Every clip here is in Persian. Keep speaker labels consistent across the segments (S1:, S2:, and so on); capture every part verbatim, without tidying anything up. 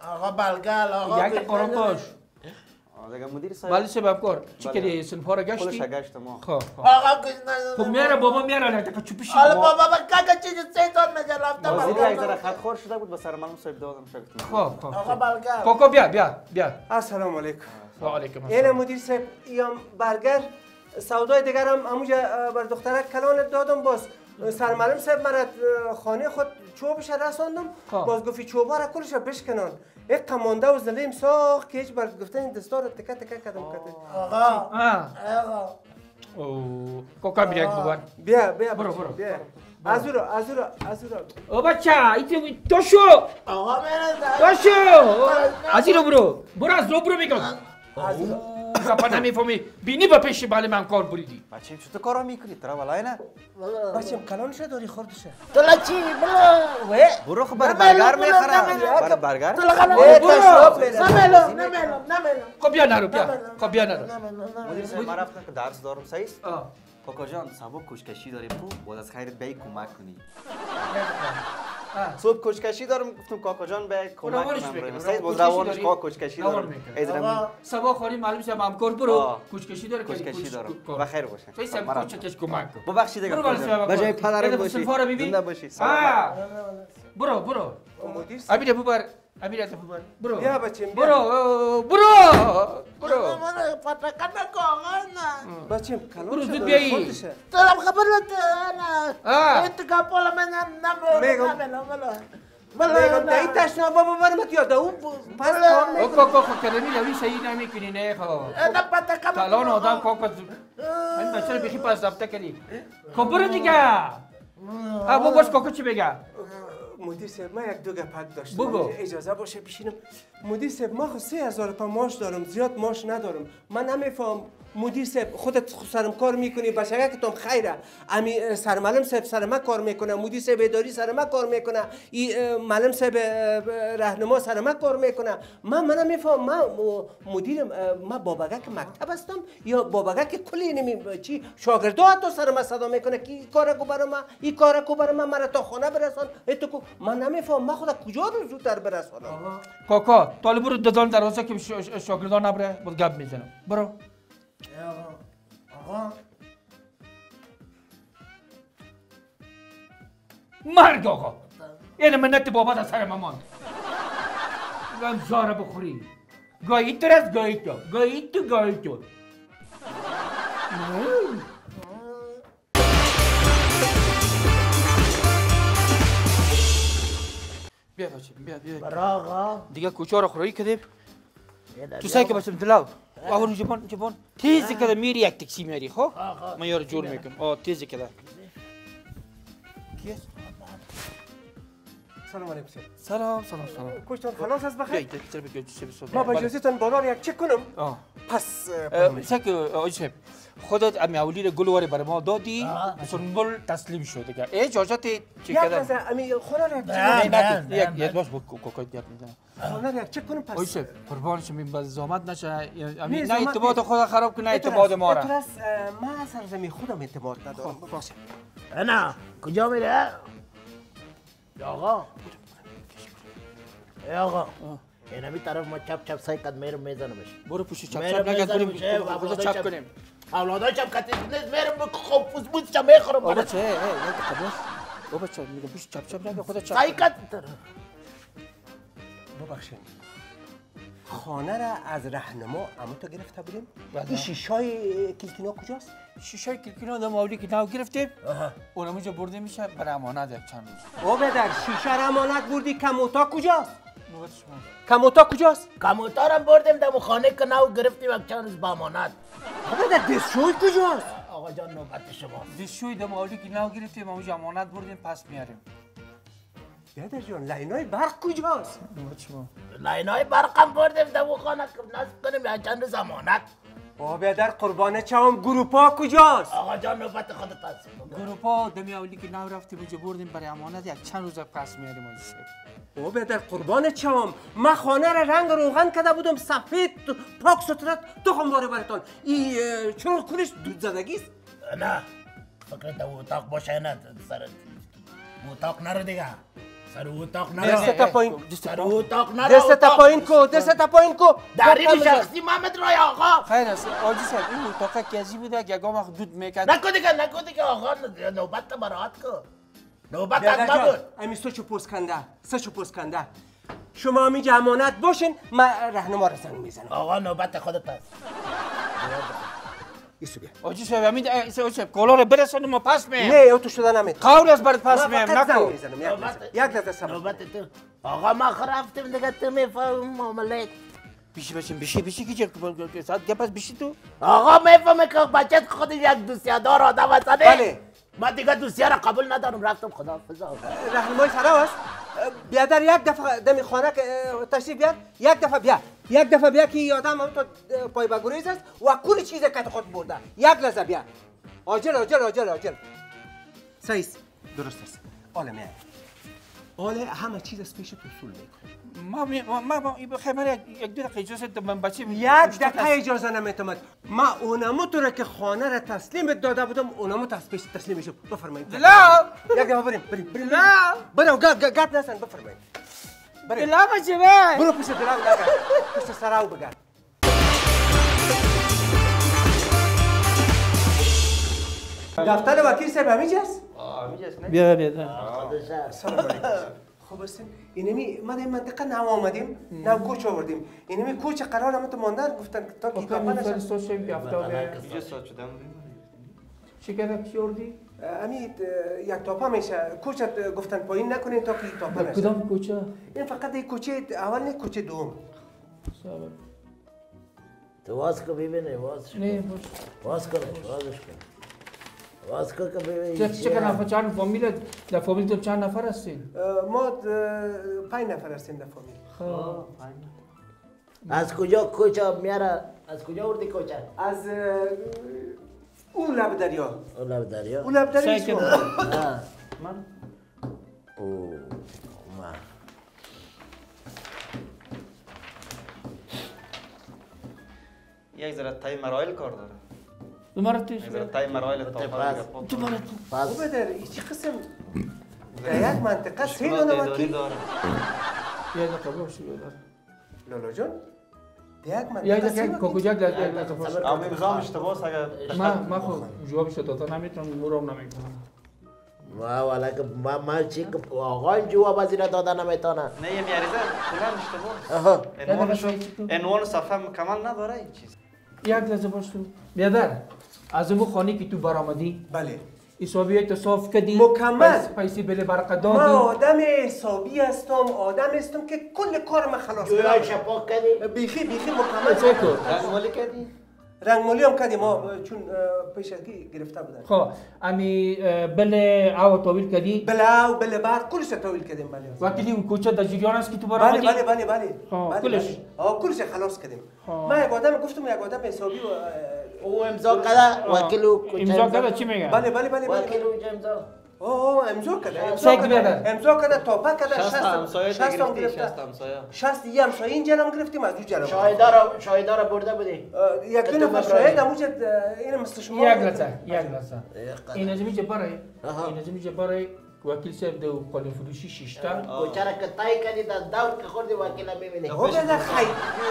S1: آقا بلگل آقا
S2: یک قرم باش
S3: دیگه مدیر صاحب
S2: ولی سبب کار چی کردی سنفا را گشتی؟
S3: پولش گشتم
S2: خب
S1: آقا گوش نداره
S2: خب میاره بابا میاره نه دیگه چوبشی
S1: حالا بابا با کاکا چیزی سیتان میگه رفتم
S3: وزیر یک ذره خط خور شده بود به سر معلوم صاحب دادم شکر
S2: خب خب
S1: آقا بلگل
S2: کوکو بیا بیا بیا
S4: السلام علیکم
S2: و علیکم
S4: این
S2: السلام
S4: مدیر صاحب یا برگر سودای دیگرم همونجا بر دخترک کلانت دادم باز سرمعلم صاحب مرا خانه خود چوبش رساندم باز گفتی چوبا را کلش بشکنن یک قمانده و زلیم ساخت که هیچ بر گفتن این دستا رو تکه تکه کردم کرده
S1: آقا آقا
S2: او کوکا بیا بابا
S4: بیا بیا
S2: برو برو
S4: بیا از رو از رو از رو
S2: او بچه ایتی تو شو
S1: آقا میره
S2: تو شو از اینو برو برو از رو برو میگم
S4: از رو
S2: کپا نمیفهمی بینی با پیش بله من کار بریدی
S3: بچه‌م چطور کارا میکنی ترا ولای نه
S4: بچم کلانش داری خوردشه
S1: تو چی برو
S3: برو خب بر برگر میخرم بر برگر
S1: تو لگا نمیلم نمیلم نمیلم
S2: خب بیا نرو بیا خب بیا نرو
S3: مدیر صاحب من رفتم که درس دارم صحیح است کاکا جان سبک کشکشی داریم تو باز از خیرت بی کمک کنی صبح کشکشی دارم گفتم کاکا جان بی کمک کنم صحیح باز روانش کاکا کشکشی دارم ازرم
S2: سبا خالی معلوم شه هم کار برو کشکشی داره
S3: کشکشی دارم بخیر باشه
S2: تو سب کشکش کمک کن
S3: ببخشید دیگه بجای پدرم باشی زنده باشی
S2: برو برو
S4: مدیر
S2: ابی ببر ابی رات ببر برو
S4: بیا بچم
S2: برو برو برو
S1: من پاتکان کو آقا نه
S4: بچم کلانش
S2: زود
S4: داری
S2: بیایی.
S4: خوردشه
S1: تو هم خبر نه انت کاپولا من نمیلم نمیلم
S4: میگم دایی تشنا بابا برمت یاد او پس کار
S2: او کوکو خو کلمی نوی صحیح نمیکنی نه خو
S1: انا پاتکان
S2: کلان آدم کوکو این بچه رو بخی پس ضبطه کردی خب برو دیگه ابو باش کوکو چی بگه
S4: مدیر صاحب من یک دو گپک داشتم
S2: بگو.
S4: اجازه باشه بشینم مدیر صاحب ما خو سه هزار تا ماش دارم زیاد ماش ندارم من نمیفهم مدیر صاحب خودت سرم کار میکنی بشگه که تام خیره امی سرمعلم صاحب سر ما کار میکنه مدیر صاحب اداری سر ما کار میکنه ای معلم صاحب راهنما سر ما کار میکنه من من نمیفهم من مدیر ما بابگک مکتب هستم یا بابگک کلی نمی چی شاگردا تو سر ما صدا میکنه کی کارا کو برام این کارا کو برام مرا تا خانه برسان تو کو من نمیفهم من خدا کجا رو زودتر برسانم
S2: کوکو تو برو دادن دروازه که شاگردان نبره بود گپ میزنم برو
S1: آقا
S2: مرگ آقا این منت بابا در سر ما ماند گم زاره بخوری گاهی تو از گاهی تو گاهی تو گاهی تو بیا بچه بیا بیا
S1: برا آقا
S2: دیگه کوچه رو خوری کردیم تو سعی که بچه دلاو آورو جبان جبان تیزی کده میری یک تکسی میاری خب من یارو جور میکنم آه تیزی کده کیست؟
S4: سلام علیکم
S2: سلام سلام سلام
S4: کشتان خلاص از بخیر
S2: بیایید چرا بگید چه بسود
S4: ما با اجازهتان بالا یک چک کنم
S2: آه
S4: پس
S2: سک آقای صاحب خودت امی اولی گل واری برای ما دادی سنبول تسلیم شد دیگه اجازت چی
S4: یک
S2: کردم
S4: لحظه امی خونه رو یک
S1: نه،
S4: چک
S1: نه.
S2: نه یک یک باش کوکو دیاب میزنم
S4: خونه رو یک چک کنم
S2: آقای
S4: پس
S2: صاحب قربان شما این باز زحمت نشه امی نه
S4: زحمت
S2: ارتباط
S4: نیست.
S2: خود خراب کنه ارتباط ما را
S4: اترس من سرزمین خودم اعتماد ندارم باشه
S1: انا کجا میره آقا ای آقا این همی طرف ما چپ چپ سعی کد میرم میزنمش
S2: برو پوشی چپ
S1: میرم
S2: چپ نگه کنیم
S1: میزنمش
S2: خود چپ کنیم
S1: اولادای چپ کتی نیست میرم خوب پوز پوز چپ میخورم
S2: بابا چه ای نه بابا چه میگم پوشی چپ چپ نگه خود چپ
S1: سعی کد
S4: ببخشید خانه را از راهنما اما تو گرفته بودیم
S2: بله.
S4: این شیشای کلکینا کجاست
S2: شیشه کلکینا دم اولی که ناو گرفتیم اونم اینجا برده میشه برای امانت یک چند روز
S4: او بدر شیشه را امانت بردی کموتا کجاست
S2: نوبت شما
S4: کموتا کجاست
S1: کموتارم بردیم دم خانه که ناو گرفتیم یک چند روز با امانت
S4: او بدر دستشوی کجاست
S1: آقا جان نوبت شماست
S2: دستشوی دم اولی که ناو گرفتیم اونجا امانت بردیم پس میاریم
S4: بدر جان لینای برق کجاست
S2: نوبت شما
S1: لاینای برقم بردیم دم خانه که نصب کنیم یک چند روز امانت
S4: او بدر قربان چاوم گروپا کجاست
S1: آقا جان نوبت خودت هست
S2: گروپا دمی اولی که ناو رفتیم اونجا بردیم برای امانت یک چند روز پس میاریم آجی
S4: او بدر قربان چاوم من خانه را رنگ روغن کرده بودم سفید پاک سترت تخم واره براتون ای چرا کنش دود زدگیست
S1: نه فکر تو اتاق باشه نه سر اتاق نرو دیگه سر اتاق نرو
S4: دست تا پایین
S1: سر اتاق نرو
S4: دست تا پایین کو دست تا پایین کو
S1: درین شخصی محمد رای آقا
S5: خیر است آجی صاحب این اتاق کیازی بوده که اگه وقت دود میکرد
S1: نکو دیگه نکو دیگه آقا نوبت براحت کو نوبت از ما بود
S4: امی سوچو پوست کنده سوچو پوست کنده شما می امانت باشین من راهنما رو زنگ میزنم
S1: آقا نوبت خودت است
S4: ایسو بیا
S5: آجی صاحب همین ایسا صاحب کلا رو برسونیم و پس میم
S4: نه او تو شده نمید
S5: قول است برات پس میم نکو
S4: یک لحظه صبر
S1: نوبت تو آقا ما خرفتیم دیگه تو میفهم معاملات
S5: بیشی بشین بیشی بیشی کی چه ساعت گپ است بیشی تو
S1: آقا میفهمه که بچت خود یک دوسیه دار آدم است
S4: بله
S1: من دیگه دوسیه را قبول ندارم رفتم خداحافظ
S4: راهنمای سرا است بیادر یک دفعه دمی خانه تشریف بیاد یک دفعه بیا یک دفعه بیا که آدم هم تو پای بگوریز است و کل چیز کت خود برده یک لحظه بیا آجل آجل آجل آجل سایس درست است آله میاد آله همه چیز از پیش تو اصول میکنه
S5: ما ما ما این خبر یک دو دقیقه اجازه ده من بچه
S4: یک دقیقه اجازه نمیتم ما اونمو تو را که خانه را تسلیم داده بودم اونمو پیش تسلیم شد بفرمایید
S5: لا
S4: یک دفعه بریم بریم بریم
S5: لا
S4: برو گپ گپ نزن بفرمایید بریم
S5: لا بچه بای
S4: برو پیش دلال نگرد پیش سراو بگرد دفتر وکیل صاحب همیجاست؟
S3: همیجاست نه؟
S5: بیا بیا
S4: سلام علیکم خب هستین اینمی ما در منطقه نو آمدیم نو کوچ آوردیم اینمی کوچ قرار هم تو ماندن گفتن تا کتابا نشن
S5: فرستاد شیم که هفته
S3: اینجا ساعت شدم
S5: چیکار کی آوردی؟
S4: امی یک تاپا میشه کوچت گفتن پایین نکنین تا که تاپا نشه
S5: کدام کوچه؟
S4: این فقط یک کوچه اول نه کوچه دوم
S5: صبر
S1: تو واز کو ببینه واز
S5: نه باش
S1: واز کن وازش کن واز کن که ببینی
S5: چه چه نفر چند فامیل در فامیل تو چند نفر هستین؟
S4: ما پنج نفر هستیم در فامیل
S5: خب
S1: از کجا کوچه میاره از کجا وردی کوچه
S4: از اون لب دریا
S1: اون لب دریا
S4: اون لب دریا
S5: سعی
S4: شو
S5: کردم.
S1: من او ما
S3: یک ذره تای مراحل کار داره
S5: دوباره توش
S3: یک ذره تای مراحل تا
S5: دوباره
S1: پس
S4: خوبه در چی قسم در یک منطقه سه دانه وکیل
S3: داره
S5: یه دقیقه باش بیادر
S4: لالا جان در یک
S5: یه
S4: منطقه سه
S5: دقیقه کوکوجا در یک دقیقه باش
S3: اما امضا اشتباه است اگر
S5: ما ما خود جوابش داده نمیتونم مرام نمیکنم
S1: ما والا که ما ما چی که آقا جواب از اینا داده نمیتونه
S3: نه یه میاریزه کلا اشتباه
S1: آها
S3: عنوانش عنوان صفحه مکمل نداره این چیز
S5: یک لحظه باش تو بیادر از اون خانه که تو برآمدی
S4: بله
S5: حسابی تو صاف کردی
S4: مکمل.
S5: پیسه بله برقه
S4: ما
S5: دادی
S4: آدم حسابی هستم آدم هستم که کل کار من خلاص
S1: جویا
S4: کردم
S1: شپاک کردی
S4: بیخی بیخی
S5: چه
S4: مکمل
S5: کن
S3: رنگمالی کردی
S4: رنگمالی هم کردیم ما چون پیش از کی گرفته بودن
S5: خب امی بله او طویل کردی
S4: بلا و بلا بار کلش تاویل کردیم بله
S5: وکیلی اون کوچه در جریان است که تو
S4: بله
S5: برآمدی
S4: بله بله بله
S5: خب،
S4: بله،
S5: کلش؟
S4: بله. آه کلش خلاص کردیم
S5: خب.
S4: من یک آدم گفتم یک آدم حسابی و
S1: او امضا کرده وکیلو
S5: امضا کرده چی میگه
S4: بله بله بله بله
S1: وکیلو اینجا امضا
S4: اوه امضا کرده امضا
S5: سگ
S4: کرده
S5: بیادر.
S4: امضا کرده توپا کرده
S3: شست
S4: شست
S3: همسایه
S4: شست هم
S3: گرفتی
S4: گرفته
S3: شست همسایه
S4: شست یه همسایه این جنم گرفتیم از اون جنم
S1: شاهدارا شاهدارا برده بودی
S4: آه، یک دو نفر شاهد هم وجد این مثل شما
S5: یک لحظه یک لحظه این از میشه برای این از میشه برای وکیل صاحب دو قانون فروشی شیشتا
S1: کوچه را که تای کردی در دور که خوردی وکیل ببینی
S4: خب بیادر خیر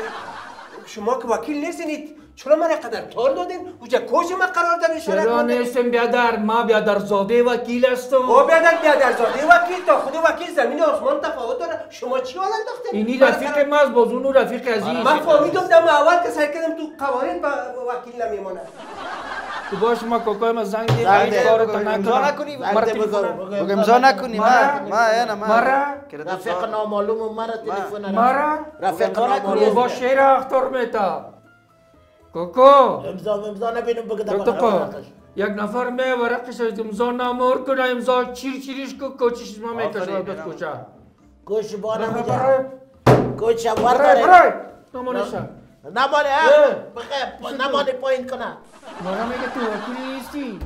S4: شما که وکیل نیستید چرا من قدر تال دادین اوجا کوچ ما قرار دادین
S5: چرا نیستم بیادر ما بیادر زاده وکیل هستم
S4: او بیادر بیادر زاده وکیل تا خود وکیل زمین و آسمان تفاوت داره شما چی حال انداختین
S5: اینی رفیق ما از بازونو رفیق عزیز
S4: من فهمیدم دم اول که سعی کردم تو قوانین با وکیل نمیمونه
S5: تو باش ما کوکای ما زنگ دی
S1: زنگ
S5: این
S1: دی.
S5: کارو تا
S3: امضا
S5: نکنم
S3: نکنی
S5: مرا
S1: زنگ دی
S5: تلفن
S1: بگو.
S3: بگو امضا نکنی ما ما اینا ما
S5: مرا
S1: رفیق نامعلوم مرا تلفن
S5: مرا
S1: رفیق
S5: تو
S1: نامعلوم
S5: با شیر اختار میتا کوکو
S1: امضا امضا نبینم بگه
S5: کوکو یک نفر می ورقش از امضا نامور کنه امضا چیر چیرش کو کوچش ما میکشه بس کوچه
S1: گوش بانه
S5: برای
S1: میگه
S5: برای
S1: گوش
S5: برای
S1: ورداره
S5: برای نمانشه
S1: نمانه
S5: اه.
S1: ها بخیر نمانه پایین کنه
S5: مرا میگه تو وکیل نیستی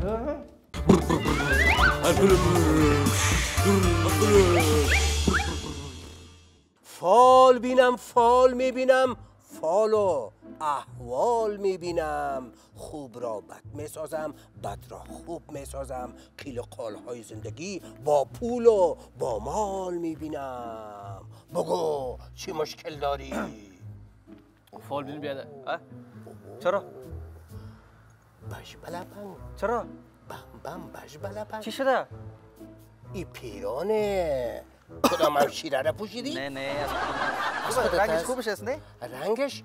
S4: فال بینم فال میبینم فال و احوال میبینم، خوب را بد میسازم، بد را خوب میسازم، کیل قالهای زندگی با پول و با مال میبینم. بگو چی مشکل داری؟
S3: فال بین بیاده. چرا؟
S4: بش بلپنگ.
S3: چرا؟
S4: بم بم بش بلپنگ.
S3: چی شده؟
S4: ای پیرانه کدام هم شیره را پوشیدی؟
S3: نه نه از خودت رنگش خوبش است نه؟
S4: رنگش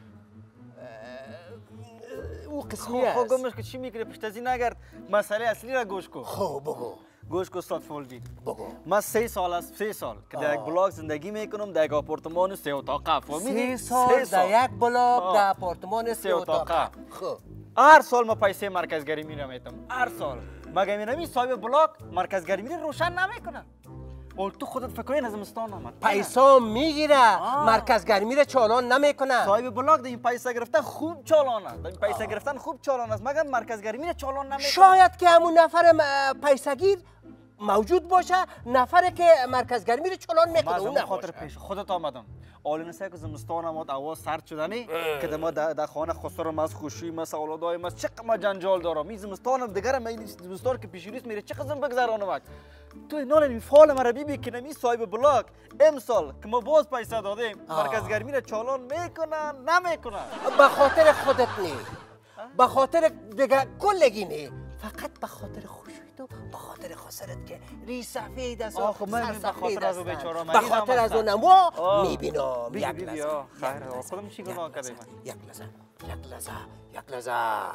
S4: او قسمی
S3: خب
S4: است.
S3: گمش که چی میگیره پشتازی نگرد، مسئله اصلی را گوش کن.
S4: خب بگو
S3: گوش کن استاد فولبین.
S4: بگو.
S3: من سه سال است، سه سال که در یک بلاک زندگی میکنم، در یک آپارتمان سه اتاقه.
S4: سه سال در یک بلاک در آپارتمان سه اتاقه. خب
S3: هر سال ما پیسه مرکزگری میرم میتم، هر سال. مگه میرم صاحب بلاک مرکزگری میره روشن نمیکنه. اول تو خودت فکر کن از مستان آمد.
S4: پیسا میگیره، مرکز گرمی را چالان نمیکنه.
S3: صاحب بلاک در این پیسه گرفتن خوب چالان است. در این پیسه گرفتن خوب چالان است. مگر مرکز گرمی را چالان نمیکنه.
S4: شاید که همون نفر پیسه گیر موجود باشه، نفری که مرکز گرمی را چالان میکنه اون
S3: خاطر پیش خودت آمدم. اول نسای که زمستان آمد اواز سرد شدنی که دما در خانه خسرم از خوشی مس اولادای مس چقدر ما جنجال دارم. این زمستان دیگر ما این زمستان که پیش روز میره چقدر بگذرانم وقت. تو اینا این فال مرا ببین که نمی صاحب بلاک امسال که ما باز پیسه دادیم مرکز گرمی را چالان میکنن نمیکنن.
S4: به خاطر خودت نی، به خاطر دیگه کلگی نی، فقط به خاطر خوشی تو، به خاطر خسرت که ری سفید است و سرسفید است. به خاطر از اون نمو میبینم یک لحظه.
S3: خیر خودم چی گناه کردم؟
S4: یک لحظه یک لحظه یک لحظه.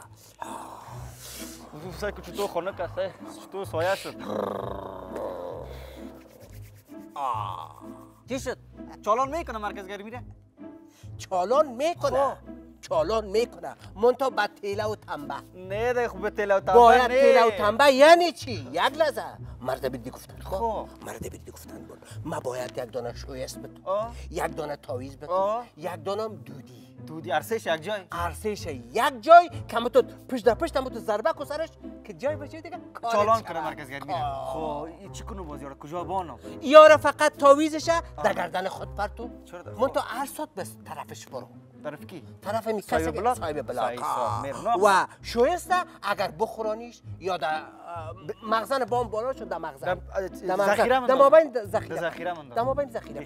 S3: سعی که تو خونه کسه تو سایه شد. چی شد؟ چالان میکنه مرکز گرمی را؟
S4: چالان میکنه، چالان میکنه منتها با تیله و تنبه.
S3: نه ده خوب تیله و تنبه
S4: باید تیله و تنبه یعنی چی؟ یک لحظه مرد بیدی گفتن خب مرد بیدی گفتن بود ما باید یک دانه شویست بتون، یک دانه تاویز بتون، یک دانه دودی
S3: دودی ارسش یک جای
S4: ارسش یک جای که تو پشت در پشت تو ضربه کو سرش که جای بشه دیگه
S3: چالان کنه مرکز گرمی را. خب این چی کنه باز یارا کجا بانم؟
S4: یارا فقط تاویزشه در گردن خود پرتو منتها هر ساعت به طرفش برو.
S3: طرف کی؟
S4: طرف می کسی که صاحب بلاک و شویسته اگر بخورانیش یا در مخزن بام بالا شد در مخزن
S3: ذخیره من
S4: در مابین ذخیره
S3: ذخیره من
S4: در مابین ذخیره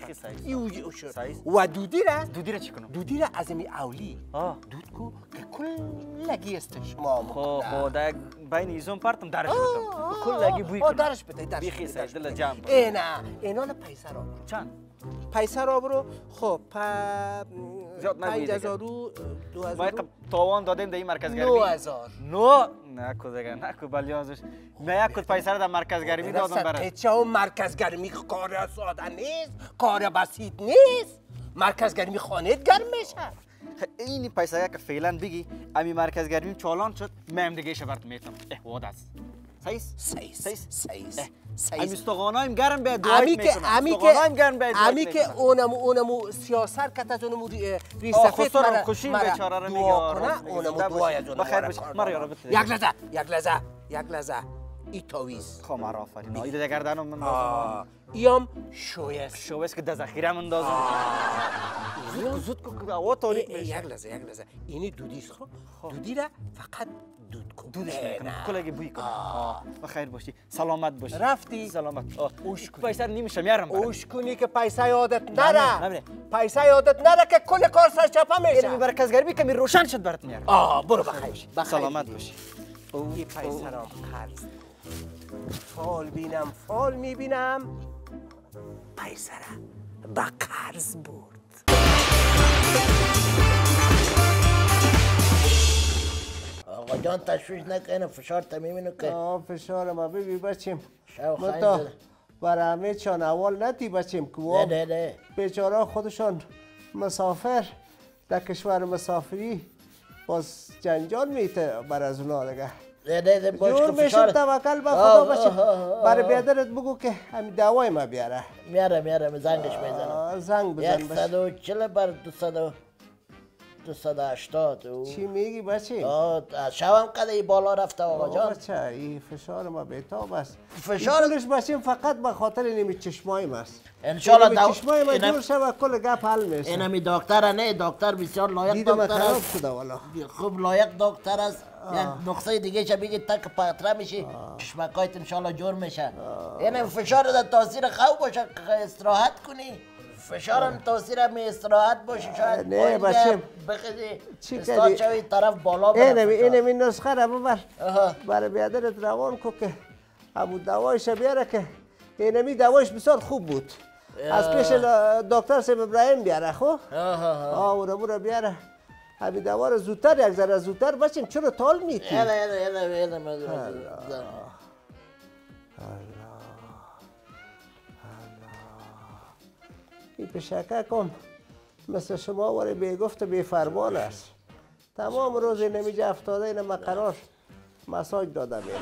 S4: و دودی را
S3: دودی را چی کنم؟
S4: دودی را از می اولی دود کو که کلگی استشمام
S3: خو خو در بین ایزون پرتم درش بودم کلگی بوی کنم
S4: درش بده درش
S3: بیخی سعی دل جمع
S4: اینا اینا پیسه را
S3: چند؟
S4: پیسه را برو. خب
S3: زیاد نگویی
S4: دیگه پنج هزار رو دو هزار
S3: ما تاوان دادیم در این مرکز گرمی
S4: نه هزار
S3: نه نکو دیگه نکو بلیازش من یک کد پیسه را در مرکز گرمی دادم برات.
S4: چه اون مرکز گرمی کار ساده نیست، کار بسیط نیست. مرکز گرمی خانه گرم میشه.
S3: این پیسه که فعلا بگی امی مرکز گرمی چالان شد من دیگه شبرت میتم احواد است. سیس
S4: سیس سیس
S3: امی استقانایم گرم به
S4: امی که امی که امی که اونم اونم سیاست کت از اونم ری سفید
S3: مرا خوشی بیچاره رو
S4: دعا کنه اونم دعای از اونم
S3: بخیر باش مرا یارو بده
S4: یک لحظه یک لحظه یک لحظه ای تاویز
S3: خو مرا آفرین ایده در گردنم من لازم
S4: ایام شویس
S3: شویس که در ذخیره من لازم زود زود کو او تاریک میشه.
S4: یک لحظه یک لحظه اینی دودیست خب دودی را فقط دود کن
S3: دودش میکنم کلگی بوی کنم بخیر باشی سلامت باشی
S4: رفتی
S3: سلامت اوش پیسه نمیشه میارم
S4: اوش کنی که پیسه یادت نره پیسه یادت نره که کل کار سرچپه میشه.
S3: این مرکز گرمی که می روشن شد برات میارم.
S4: آه برو بخیر
S3: سلامت باشی.
S4: این پیسه را قرض فال بینم فال میبینم پیسه را با قرض برد.
S1: آقا جان تشویش نکنه فشار تمیمینو که
S6: آه فشار ما ببی بچیم متا برای همه چان اول نتی بچیم که
S1: نه نه نه
S6: بیچاره خودشان مسافر در کشور مسافری باز جنجال میته بر از اونا دیگه
S1: نه نه باش
S6: جور میشم توکل به خدا باشیم. برای بیادرت بگو که همین دوای ما بیاره.
S1: میاره میاره زنگش میزنم
S6: زنگ بزن
S1: یک صد و چل بر دو صد و دویست و هشتاد.
S6: چی میگی بچه؟
S1: شبم قده بالا رفته آقا جان.
S6: بچه این فشار ما بیتاب است.
S1: فشار
S6: این بچه فقط به خاطر اینمی چشمای ماست.
S1: انشالله
S6: دو... چشمای ما دور شد کل گپ حل میشه.
S1: اینمی دکتر نه، دکتر بسیار لایق دکتر است.
S6: شده والا.
S1: خوب لایق دکتر است. یک نقطه دیگه چه بگید تک پاتره میشه، چشمکایت انشالله جور میشه. اینم فشار در تاثیر خوب باشه، استراحت کنی. فشارم تاثیر می استراحت باشه شاید.
S6: نه بچه
S1: چی کردی؟ شوی طرف بالا بره.
S6: اینمی اینمی نسخه را ببر. برای بیادرت روان کو که ابو دوایش بیاره که اینمی دوایش بسیار خوب بود. از پیش دکتر سیب ابراهیم بیاره خو؟ آه او رو بیاره. ابی دوا رو زودتر یک ذره زودتر بچیم چرا تال میتی؟
S1: یلا یلا یلا یلا
S6: الله این پشکه کن مثل شما وری بیگفت و بیفرمان است. تمام روز نمیجه افتاده این مقرار مساج داده میره.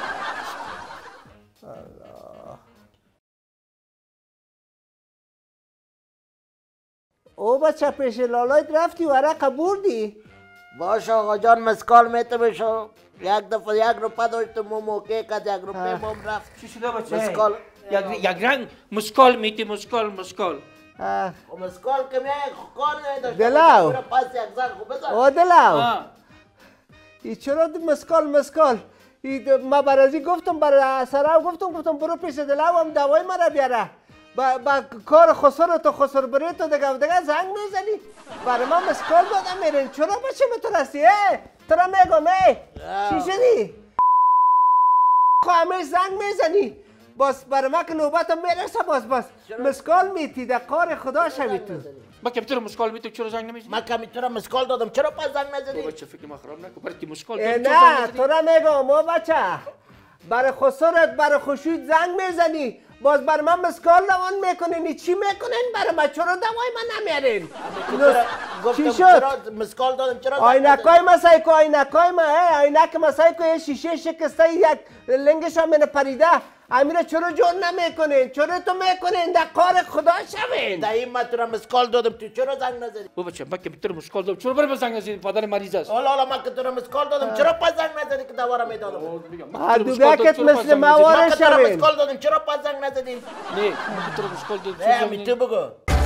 S6: او بچه پیش لالایت رفتی ورق بردی؟
S1: باش آقا جان مسکال میته بشو. یک دفعه یک روپه داشتم مو موقع کد یک روپه مم رفت.
S2: چی شده بچه؟
S1: مسکال
S2: یک رنگ مسکال میتی مسکال مسکال.
S1: مسکال که میای کار نمیداشت.
S6: دلاو
S1: پس یک زن خوب بزن.
S6: او دلاو ای چرا مسکال مسکال؟ ما برازی گفتم برای سراو گفتم گفتم برو پیش دلاو هم دوای مرا بیاره. با, با کار خسر تو خسر بری تو دیگه دیگه زنگ میزنی برای ما مسکال دادم میرین چرا بچه مترسی اه ترا میگم اه چی شدی خو همیش زنگ میزنی باز برای ما که نوبتم میرسه باز باز مسکال میتی در کار خدا شوی تو
S2: ما که میتونم مسکال میتونم چرا زنگ نمیزنی؟
S1: ما که میتونم مسکال دادم چرا پس زنگ نزدی؟
S2: بچه فکر ما خراب نکن برای که مسکال
S6: نه ترا میگم او بچه برای خسرت برای خوشویت زنگ میزنی باز بر من مسکال روان میکنین چی میکنین برای من چرا دوای من نمیارین چی شد
S1: مسکال دادم چرا
S6: آینکای مسای کو آینکای ما آینک مسای کو یه شیشه شکسته یک لنگش هم من پریده امیره چرا جون نمیکنین چرا تو میکنین در کار خدا شوین
S1: در این من تو را مسکال دادم تو چرا زنگ نزدی
S2: او بچه من که میتونم مسکال دادم چرا برای زنگ نزدی پدر مریض است
S1: حالا حالا من که تو را مسکال دادم چرا پس زنگ نزدی که دواره میدادم
S6: دوگاکت مثل مواره شوین
S1: مسکال دادم چرا پس زنگ نزدیم
S2: نه میتونم مسکال دادم
S1: نه می تو بگو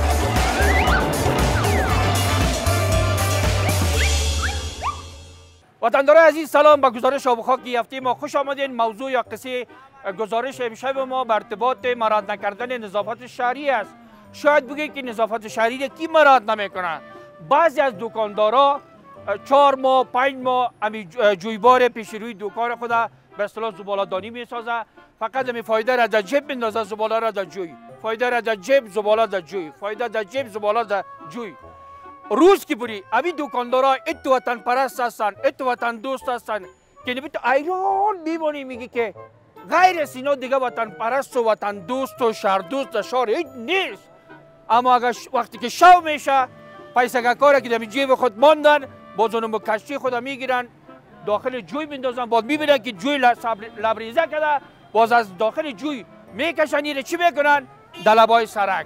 S2: وطندارای عزیز سلام با گزارش آب و خاک هفته ما خوش آمدین. موضوع یا قصه گزارش امشب ما بر ارتباط مراعات نکردن نظافت شهری است. شاید بگید که نظافت شهری را کی مراعات نمیکنه؟ بعضی از دکاندارا چهار ماه پنج ماه امی جویبار پیش روی دکان خود به اصطلاح زباله‌دانی میسازه، فقط می فایده را در جیب میندازه زباله را در جوی، فایده را در جیب زباله در جوی، فایده در جیب زباله در جوی. روز کی بری ابی دکاندارا ات وطن پرست هستن، ات وطن دوست هستن که نبی تو ایران میمونی میگی که غیر از اینا دیگه وطن پرست و وطن دوست و شهر دوست در شهر هیچ نیست. اما اگر وقتی که شو میشه پیسه کاری که در جیب خود ماندن باز اونو کشتی خود میگیرن داخل جوی میندازن، باز میبینن که جوی لبریزه کرده باز از داخل جوی میکشن ایره چی میکنن؟ در لبای سرک.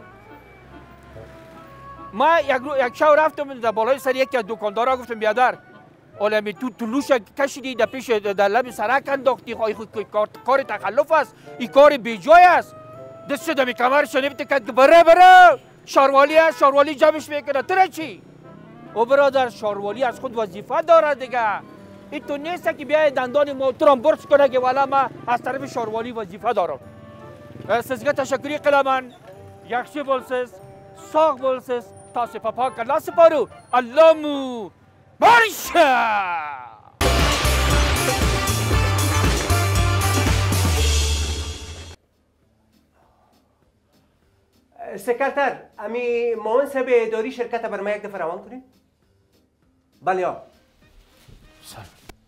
S2: ما یک رو یک شو رفتم در بالای سر یکی از دکاندارا گفتم بیادر عالمی تو طلوش کشیدی در پیش در لب سرک انداختی خواهی خود کار, کار تخلف است این کار بیجای است دست شده می کمرش نمیته که بره بره شاروالی است شاروالی جمعش میکنه تره چی؟ او برادر شاروالی از خود وظیفه داره دیگه این تو نیست که بیای دندان موتورم برش کنه که والا ما از طرف شاروالی وظیفه دارم. سزگه تشکری قلمان یکشی بولسز ساق بولسز تا سپا پاک الله سپارو اللهمو بارشا.
S4: سکرتر امی مومن صاحب اداری شرکت بر ما یک دفعه روان کنید. بله یا
S2: سلام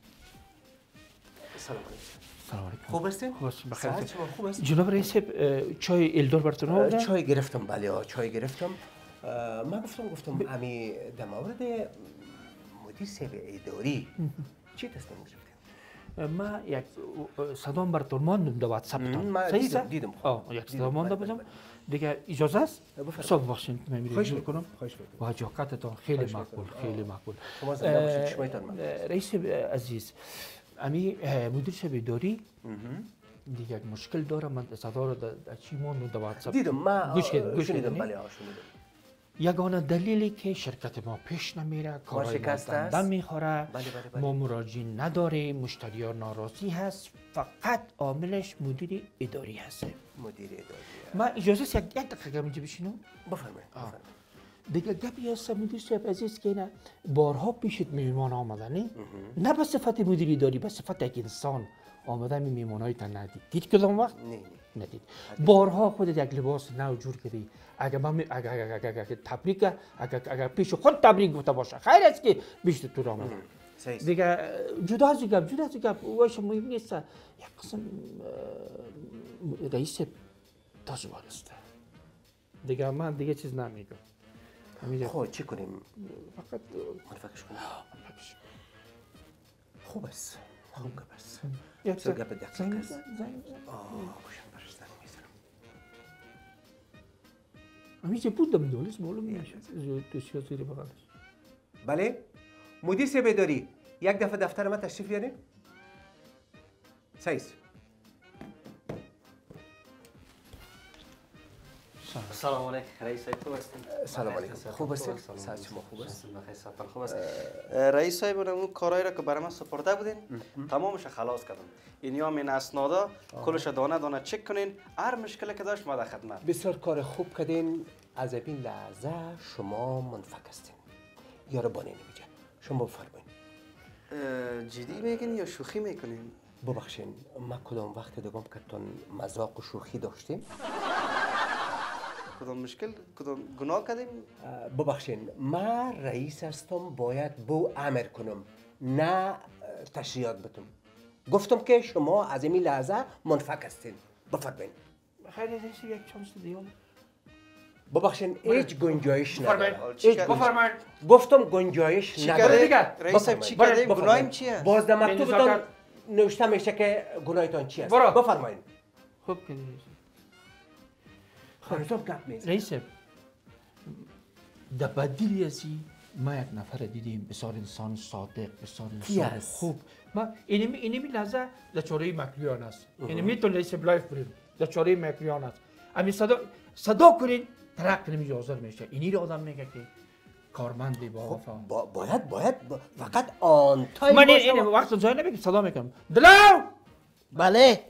S4: سلام علیکم.
S2: سلام علیکم.
S4: خوب هستین؟
S2: خوب هستین بخیر.
S4: صحت شما خوب است؟
S2: جناب رئیس چای الدور براتون آورده؟
S4: چای گرفتم بله یا چای گرفتم. من گفتم گفتم امی در مورد مدیر صاحب اداری چی تصمیم گرفتیم؟
S2: ما یک صدام براتون ماندم در واتساپتان.
S4: من
S2: صحیح
S4: دیدم
S2: است؟
S4: دیدم
S2: آه یک صدا مانده
S4: بله،
S2: بودم.
S4: بله.
S2: دیگه اجازه است؟ حساب بخشین من میرم
S4: خواهش
S2: جور
S4: می‌کنم.
S2: کنم.
S4: خواهش می‌کنم.
S2: با جاکتتان خیلی
S4: خواهش
S2: مقبول
S4: می‌کنم.
S2: خیلی مقبول.
S4: شما زنده باشید. چشمایتان من.
S2: رئیس عزیز امی مدیر شب داری دیگه یک مشکل دارم من صدا رو در چی ماندم در واتساپ.
S4: دیدم من
S2: گوش کردم گوش
S4: شنیدم.
S2: کردم.
S4: بله آه، شنیدم.
S2: یگانه دلیلی که شرکت ما پیش نمیره کارهای
S4: شکست است؟
S2: دم میخوره
S4: بله، بله، بله.
S2: ما مراجعین نداریم مشتریان ناراضی هست فقط عاملش مدیر اداری هست.
S4: مدیر اداری.
S2: ما اجازه است یک یک دقیقه اینجا بشینم.
S4: بفرمایید. بفرمایید.
S2: دیگه گپی هست مدیر صاحب عزیز که نه بارها پیشت میهمان آمدنی نه به صفت مدیر اداری به صفت یک انسان آمده می میهمانای تا ندید دید کدام وقت
S4: نه نه.
S2: ندید بارها خودت یک لباس نو جور کردی اگر من اگر اگر اگر اگر تبریک اگر اگر پیش خود تبریک گفته باشه خیر است که بیشتر تو آمده
S4: صحیح است.
S2: دیگه جدا از گپ جدا از گپ واش مهم نیست یک قسم اه، رئیس تازوار است دیگه من دیگه چیز نمیگم همینجا
S4: خب چی کنیم؟
S2: فقط
S4: منفکش کنیم. خوب است. خوب گپ است.
S2: یک
S4: بسیار گپ دقیق
S2: زنگ
S4: است.
S2: بزن، زنگ بزن.
S4: آه گوشم برش زنگ میزنم.
S2: همینجا بودم دولس معلوم نمیشه دوسیا زیر بغلش
S4: بله؟ مدیر سه بداری یک دفعه دفتر ما تشریف بیارین؟ سایس.
S3: سلام علیکم رئیس صاحب خوب هستین؟
S4: سلام علیکم. خوب هستین؟ سلام شما خوب است؟
S3: بخیر سفر خوب است. رئیس صاحب اون کارایی را که برای من سپرده بودین تمامش خلاص کردم. اینیا من اسنادا کلش دانه دانه چک کنین هر مشکلی که داشت ما در خدمت.
S4: بسیار کار خوب کردین. از این لحظه شما منفک هستین. یارو بانه نمیجه. شما بفرمایید.
S3: جدی میگین یا شوخی میکنین؟
S4: ببخشین ما کدام وقت دوم که تون مذاق و شوخی داشتیم؟
S3: کدام مشکل کدام گناه کردیم؟
S4: ببخشین ما رئیس هستم باید بو امر کنم نه تشریعات بتم. گفتم که شما از این لحظه منفک هستین. بفرمایید.
S2: خیر رئیس یک چانس دیگه
S4: ببخشین هیچ گنجایش نداره.
S2: بفرمایید
S4: هیچ
S2: بفرمایید
S4: گفتم گنجایش
S3: چی
S4: نداره.
S3: کردیم؟
S2: دیگه.
S3: رئیس صاحب چی
S4: بفرمایید.
S3: کردیم؟
S4: بفرمایید.
S3: گناهیم چیه؟
S4: باز در
S2: به
S4: مکتوبتان
S2: نزاکت.
S4: نوشته میشه که گناهتان چی است.
S2: برو.
S4: بفرمایید.
S2: خوب کردی
S4: خانم گپ میزنم.
S2: رئیس در بدیلی ازی ما یک نفر دیدیم بسیار انسان صادق بسیار
S4: کی
S2: انسان
S4: است؟
S2: خوب ما اینمی اینمی لحظه در چاره مکلیان است اینمی تو رئیس لایف بریم در چاره مکلیان است امی صدا صدا کنین ترک نمی حاضر میشه اینی رو آدم میگه که کارمندی با وفا
S4: با باید باید با- فقط آن تایم
S2: من
S4: باشه.
S2: این وقت جای نمیگم صدا میکنم دلو
S1: بله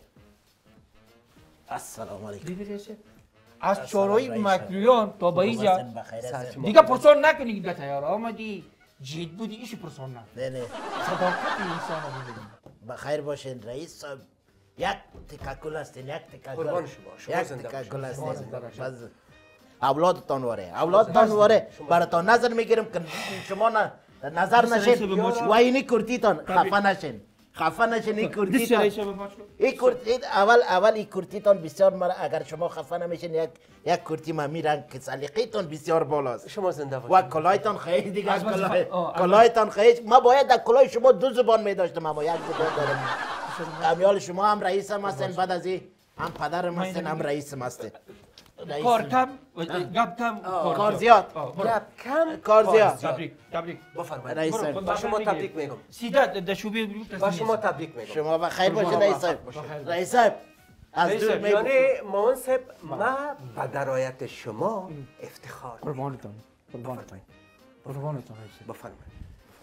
S1: السلام علیکم.
S2: دیدی رئیس از چاره مکلیان تا به اینجا
S1: حسین بخیر هستین؟
S2: دیگه پرسان نکنی که تیار آمدی جید بودی ایشی پرسان نه
S1: نه نه
S2: صداقت انسان رو ببینیم
S1: بخیر باشین رئیس صاحب. یک تکه گل هستین یک تکه گل.
S4: قربان شما. شما
S1: یک
S4: زنده
S1: تکه
S4: باشین.
S1: گل هستین.
S2: شما زنده باشین.
S1: باز اولادتان واره اولادتان واره براتان نظر میگیرم که شما نه نظر نشین و اینی کرتیتان خفه نشین خفه نشین این کرتیتان این کرتی اول اول این کرتیتان بسیار مرا اگر شما خفه نمیشین یک یک کرتی ما میرن که سلیقه‌تان بسیار بالاست
S4: شما زنده
S1: و
S4: باشید.
S1: کلایتان خیلی دیگه
S2: از من
S1: کلاه
S2: زفا- آه، از
S1: کلایتان خیلی ما باید در کلاه شما دو زبان می داشتم اما یک زبان دارم امیال شما هم رئیس هم هستین بعد از این هم پدرم هستین هم رئیس هم هستین رئیس
S2: کار کم گپ کم
S1: کار زیاد
S4: گپ کم
S1: کار زیاد
S2: تبریک تبریک
S4: بفرمایید.
S1: رئیس
S2: برو،
S1: صاحب.
S4: با شما تبریک میگم.
S2: سیده در شوبه
S4: با شما تبریک میگم.
S1: شما بخیر باشید رئیس صاحب رئیس صاحب از
S2: رئیس
S1: دور
S2: صاحب،
S1: می
S4: یعنی منصب ما به درایت شما افتخار می‌کنم.
S2: قربانتان قربانتان قربانتان رئیس
S4: بفرمایید.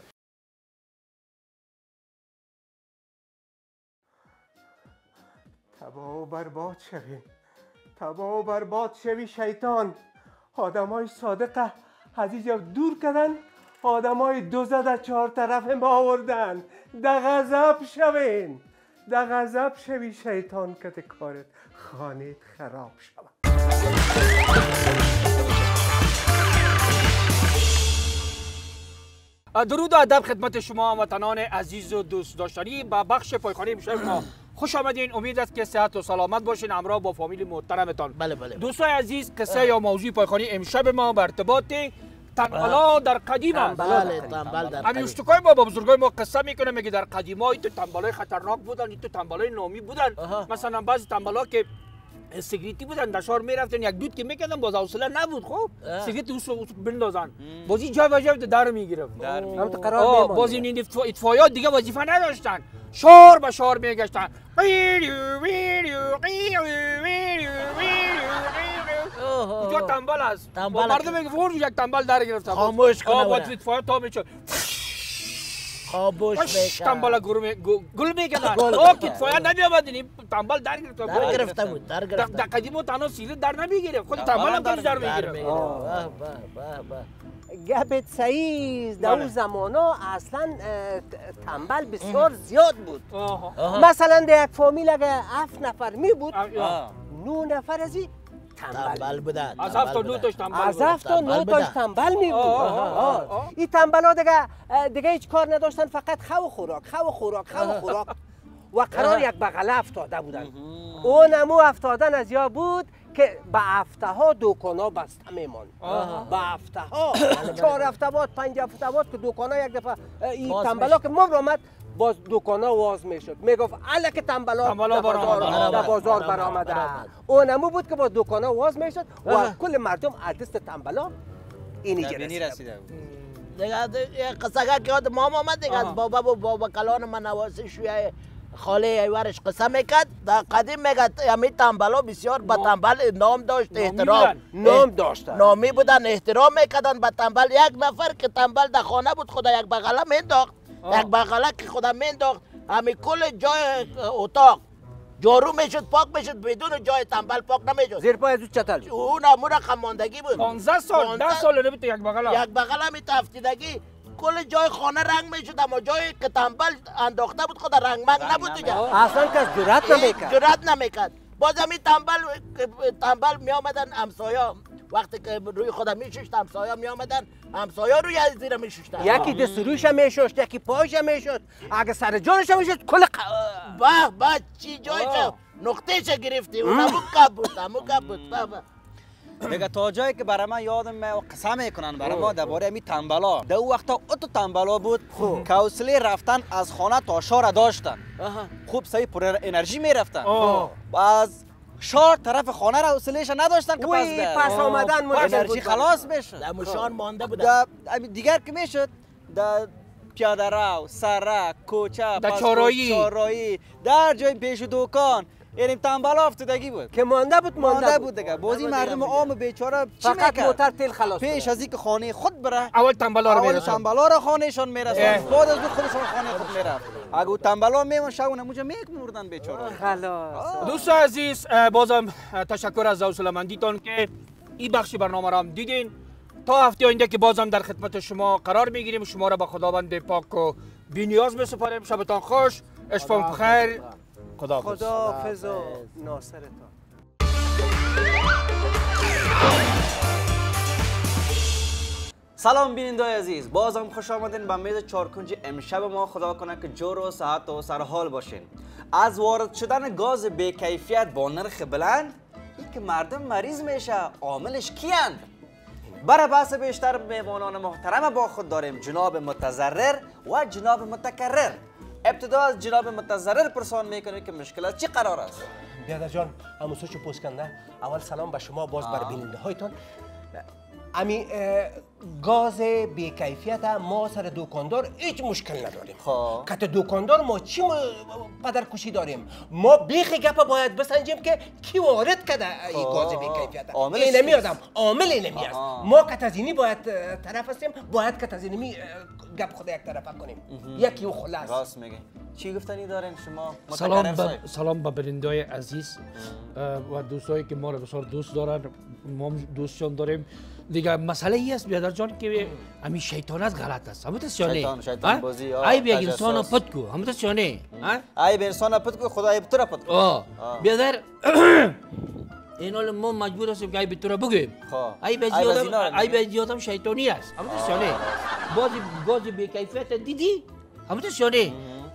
S4: تباه و برباد شوی تباه و برباد شوی شیطان. آدمای صادقه از اینجا دور کردن آدمای دوزه در چهار طرف ما آوردن. در غضب شوین در غضب شوی شیطان که کارت خانه خراب شود.
S2: درود و ادب خدمت شما وطنان عزیز و دوست داشتنی به بخش پایخانه امشب ما خوش آمدین. امید است که صحت و سلامت باشین همراه با فامیل محترمتان.
S1: بله بله
S2: دوستان عزیز قصه یا موضوع پایخانه امشب ما به ارتباط تنبلا در قدیم است.
S1: بله تنبل در
S2: همین
S1: قدیم.
S2: اشتکای ما با بزرگای ما قصه میکنه میگه در قدیم ها تو تنبلای خطرناک بودن، این تو تنبلای نامی بودن. مثلا بعضی تنبلا که سیگریتی بودن در شهر میرفتن یک دود که میکردن باز حوصله نبود، خب سیگریت اوس بندازن بازی جای و جای در میگرفت.
S4: هم تو قرار میموند.
S2: باز این اطفائیات دیگه وظیفه نداشتن، شهر به شهر میگشتن. اینجا تنبل است.
S1: تنبل
S2: مردم میگه فور یک تنبل در گرفته.
S1: خاموش کنه
S2: با
S1: برای.
S2: اطفائیات تا میشه.
S1: خاموش
S2: باش
S1: میکنه.
S2: تنبل گل میکردن. آه که اطفائیه نمیامد این تنبل در گرفته.
S1: در گرفته بود در
S2: در
S1: گرفته.
S2: قدیم تنها سیگریت در نمیگرفت، خود تنبل هم در
S1: در
S2: میگرفت.
S1: میگیره. باه باه باه.
S4: گپت صحیح است. در اون زمانا اصلا اه، تنبل بسیار زیاد بود. مثلا در یک فامیل اگه هفت نفر می بود نو نفر از این تنبل
S1: تنبل بودن.
S2: از هفت تا نو تاش تنبل
S4: از
S2: بودن.
S4: هفت تا
S1: تنبل
S4: نو تاش
S1: بودن.
S4: تنبل می بود.
S2: آه، آه، آه، آه.
S4: این تنبل ها دیگه دیگه هیچ کار نداشتن، فقط خو و خوراک خو و خوراک خو و خوراک و قرار یک بغله افتاده بودن. اون امو افتادن از یا بود که به هفته ها دکان ها بسته میمان. به هفته ها چهار هفته بعد پنج هفته بعد که دکان ها یک دفعه این
S1: باز
S4: تنبل ها که مبر آمد باز دکان ها واز میشد. میگفت الا که تنبل ها
S2: تنبل ها
S4: در بازار
S2: برآمد.
S4: در بازار
S1: برآمد.
S4: برآمده.
S1: برآمد.
S4: اون امو بود که باز دکان ها واز میشد و کل مردم دست تنبل ها اینی
S3: بینی
S4: رسیده.
S3: رسیده بود.
S1: دیگه یک قصه که یاد مام آمد دیگه از بابا و بابا کلان من نواسی شویه خاله ایوارش قصه میکرد. در قدیم میگد همین تنبلا بسیار به تنبل نام داشت، احترام
S4: نام داشتن.
S1: نامی بودن، احترام میکردن به تنبل. یک نفر که تنبل در خانه بود خدا یک بغله مینداخت، یک بغله که خدا مینداخت همین کل جای اتاق جارو میشد، پاک میشد، بدون جای تنبل پاک نمیشد.
S4: زیر پای زود چتل شد.
S1: اون امور خماندگی بود.
S2: پانزده سال ده سال نبود یک بغل.
S1: یک بغل می تفتیدگی کل جای خانه رنگ میشد، اما جایی که تنبل انداخته بود خود رنگ منگ نبود دیگه.
S4: اصلا کس جرات نمیکرد.
S1: جرات نمیکرد. باز همین تنبل تنبل می آمدن همسایه وقتی که روی خود میششت همسایه می آمدن همسایه روی زیر میششتن.
S4: یکی دست رویش میشست، یکی پایش میشست، اگه سر جانش میشست کل ق...
S1: به به چی جایش نقطهش گرفتی اون همون کب بود همون کب بود. به به
S3: دیگه تا جایی که برای من یادم می و قسم میکنن برای ما درباره همین تنبلا. در اون وقتا اتو تنبلا بود که حوصله رفتن از خانه تا شهر داشتن. خوب صحیح پر انرژی میرفتن. از شهر طرف خانه را حوصلهش نداشتن که پس
S4: وی
S3: بر
S4: پس آمدن مشکل
S3: انرژی
S4: بود.
S3: خلاص بشه.
S1: در مشان مانده بود.
S3: در دیگر که میشد در پیاده رو، سرک، کوچه،
S2: در
S3: پس
S2: چهارراهی.
S3: چهارراهی، در جای پیش دکان یعنی تنبل افتادگی بود.
S4: که مانده بود
S3: مانده
S4: مانده
S3: بود
S4: بود
S3: دیگه. بازی مردم عام بیچاره چی
S4: فقط
S3: میکرد؟
S4: موتر تیل خلاص
S3: پیش
S4: کنه.
S3: از اینکه خانه خود بره
S2: اول تنبلا رو
S3: اول
S2: میرسن.
S3: تنبلا را خانهشان میرسن،
S2: اه.
S3: بعد از اون خودشان خانه خود میرفت. اگه او تنبلا میمون شب اونموجه میکمردن بیچاره.
S4: خلاص.
S2: دوست عزیز بازم تشکر از حوصله‌مندیتون که این بخش برنامه را هم دیدین. تا هفته آینده که بازم در خدمت شما قرار میگیریم. شما را به خداوند پاک و بی‌نیاز میسپاریم. شبتان خوش، اشفان بخیر. خدا
S4: خدا حافظ و ناصرتان.
S3: سلام بینندگان عزیز، بازم خوش آمدین به میز چارکنج امشب ما. خدا کنه که جور و صحت و سرحال باشین. از وارد شدن گاز بی‌کیفیت با نرخ بلند این که مردم مریض میشه، عاملش کیند؟ برای بحث بیشتر مهمانان محترم با خود داریم جناب متضرر و جناب متکرر. ابتدا از جناب متضرر پرسان میکنیم که مشکلات چی قرار است؟
S4: بیادر جان همون سوچو پوست کنده. اول سلام به شما باز بر بیننده هایتان. امی گاز بی‌کیفیت ما سر دکاندار هیچ مشکل نداریم.
S3: خب.
S4: کت دکاندار ما چی پدرکشی داریم؟ ما بیخ گپ باید بسنجیم که کی وارد کرده این گاز بی‌کیفیت.
S3: عاملش
S4: این نمیادم
S3: چیست؟
S4: عامل این نمیاد.
S3: آها.
S4: ما کت از اینی باید طرف هستیم، باید کت از اینی گپ خود یک طرفه کنیم. یکی و خلاص.
S3: راست میگی. چی گفتنی دارین شما؟
S2: سلام
S3: متکرر
S2: به
S3: صاحب.
S2: سلام به برندای عزیز و دوستایی که ما را بسیار دوست دارن. ما هم دوستشان داریم. دیگه مسئله ای است بیادر جان که همین شیطانت غلط است. همون تسیانه.
S3: شیطان- شیطان بازی، آه،
S2: ای بیگ
S3: تجسس.
S2: انسان پد کو. همون تسیانه.
S3: ای به انسان پد کو خدا ای به تو را پد کو.
S2: آه بیادر این حال ما مجبور هستیم که ای به تو را بگیم.
S3: خب.
S2: ای به
S3: ای به
S2: زیادم
S3: زینا را
S2: ای
S3: میگی.
S2: به زیادم شیطانی است. همون تسیانه. بازی گاز بی‌کیفیت دیدی؟ همون تسیانه.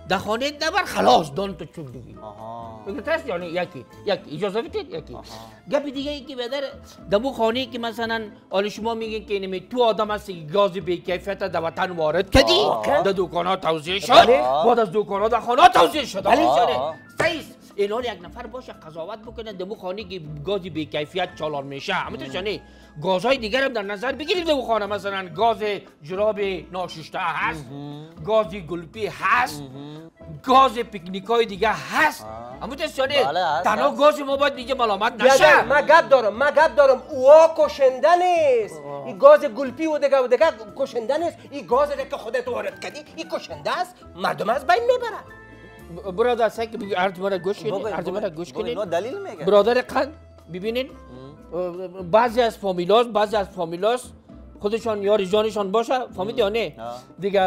S2: در خانه نبر خلاص دان تو چوب دیگی
S3: آها
S2: بگیر تست یعنی یکی یکی اجازه بدید یکی گپ دیگه ای که بدر دمو خانه که مثلا حالا شما میگین که نمی تو آدم هستی که گاز بی کیفیت در وطن وارد کردی در دکانات توزیع شد بعد از دکانات در خانه توزیع شد ولی شده سیس اینا یک نفر باشه قضاوت بکنه دمو خانه که گاز بی کیفیت چالان میشه همینطور نه گازهای دیگر هم در نظر بگیرید دمو خانه مثلا گاز جراب ناشسته هست گاز گلپی هست گاز پیکنیک های دیگه هست اما تشانه تنها گاز ما باید دیگه ملامت نشه
S4: ما گپ دارم ما گپ دارم اوها کشنده نیست این گاز گلپی و دیگه و دیگه کشنده نیست این گاز که خودت وارد کردی این کشنده است مردم از بین میبره
S2: برادر سگ بگی عرض مرا گوش کنید عرض مرا گوش کنید
S3: دلیل میگه
S2: برادر قند ببینین بعضی از فامیلاس بعضی از فامیلاس خودشان یا رجانشان باشه فهمید یا نه دیگه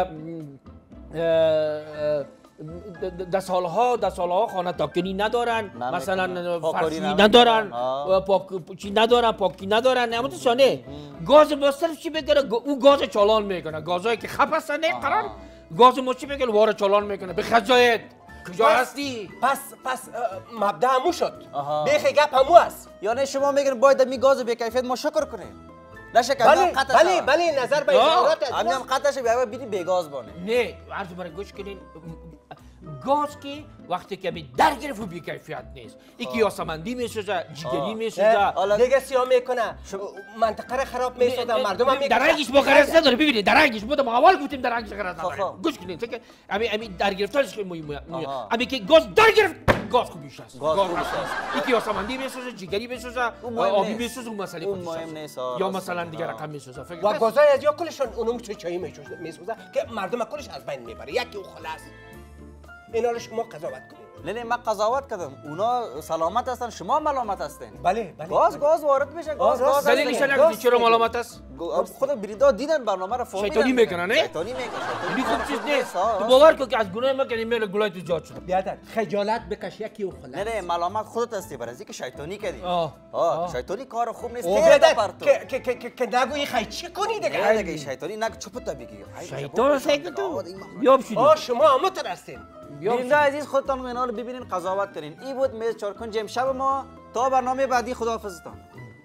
S2: در سالها در سالها خانه تاکنی ندارن مثلا فرشی ندارن پاک چی ندارن پاکی ندارن نمیتونه گاز با صرف چی بگیره او گاز چالان میکنه گازایی که خپ هستن نه قرار گاز ما چی بگیره واره چالان میکنه به خجایت کجا هستی
S4: پس پس مبدا همو شد بیخی گپ همو است
S3: یعنی شما میگین باید می گاز بی کیفیت ما شکر کنیم نشه که
S4: بله بله بله نظر به اظهارات
S3: همین هم قطع شه بیا بیدی بی گاز بانه
S2: نه عرض برای گوش کنین گاز که وقتی که می در گرفت و بی کیفیت نیست یکی یاسمندی میسوزه جگری میسوزه
S4: دیگه سیاه میکنه منطقه را خراب میسازه مردم هم
S2: در رنگش با غرض نداره ببینید در رنگش بود ما اول گفتیم در رنگش غرض نداره گوش کنین که امی امی در گرفتارش خیلی مهمه امی که گاز در گرفت گاز خوبیش است
S3: گاز خوبیش است
S2: یکی یاسمندی میسوزه جگری میسوزه آبی میسوزه اون مسئله
S3: اون مهم نیست
S2: یا مثلا دیگه رقم میسوزه
S4: و گازای از یا کلشون اونم چه چایی میسوزه که مردم کلش از بین میبره یکی او خلاص اینا رو شما قضاوت کنید
S3: نه نه من قضاوت کردم اونا سلامت هستن شما ملامت هستین
S4: بله بله
S3: گاز گاز وارد میشه گاز گاز
S2: دلیلش نگید چرا ملامت است
S3: خود بریدا دیدن برنامه رو فهمیدن
S2: شیطانی میکنن نه
S3: شیطانی میکنن
S2: این خوب چیز نیست تو باور کن که از گناه ما کنیم میل گلای تو جات شد
S4: بیادر خجالت بکش یکی او خلاص
S3: نه نه ملامت خودت هستی برای اینکه شیطانی کردی
S2: آه
S3: آه شیطانی کار خوب نیست
S4: بیادر که که که که نگویی خی چی کنی دیگه
S3: نه دیگه شیطانی نگو چپ تا بگی
S2: شیطان سگ تو یاب شدی
S4: آه شما هم مترسین
S3: بیننده عزیز خودتان اینا رو ببینین قضاوت کنین این بود میز چارکنج امشب ما تا برنامه بعدی خداحافظتان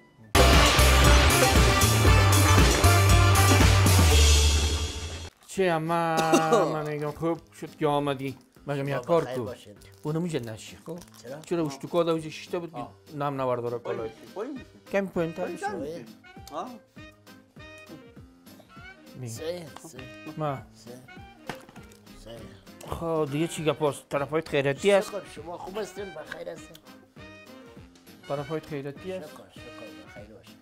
S2: چه اما من میگم خوب شد که آمدی مگم یک کار تو اونو میشه نشی خب چرا اشتکا دا وجه شیشته بود که نم نورداره کلای کمی پوین تر
S1: سه سه
S2: ما
S1: سه سه
S2: خب دیگه چی گپاست طرفایت خیرتی هست
S1: شکر شما خوب هستین بخیر هستین
S2: طرفایت خیرتی هست
S1: شکر شکر بخیر باشین